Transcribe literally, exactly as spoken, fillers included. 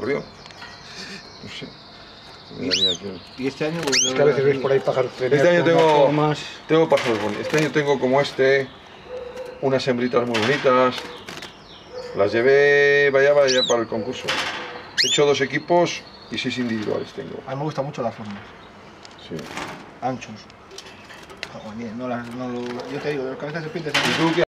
corrió. No sé. Y este año pues, es que a veces ves por ahí pájaros. Este año tengo, tengo pájaros bonitos. Este año tengo como este, unas hembritas muy bonitas. Las llevé vaya vaya para el concurso. He hecho dos equipos y seis individuales tengo. A mí me gustan mucho las formas. Sí. Anchos. Oh, bien, no las, no lo, yo te digo, de los cabezas de serpientes. ¿Y tú qué